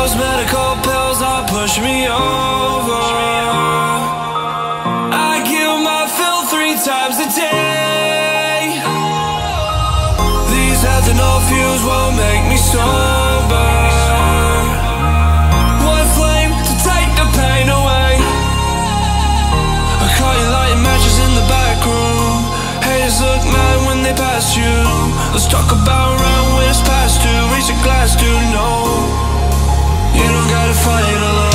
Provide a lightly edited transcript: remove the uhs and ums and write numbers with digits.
those medical pills are pushing me over. I kill my fill 3 times a day. These ethanol fumes won't make me sober. One flame to take the pain away. I caught you lighting matches in the back room. Haters look mad when they pass you. Let's talk about round when it's past due. Reach a glass, dude, no. You don't gotta fight alone.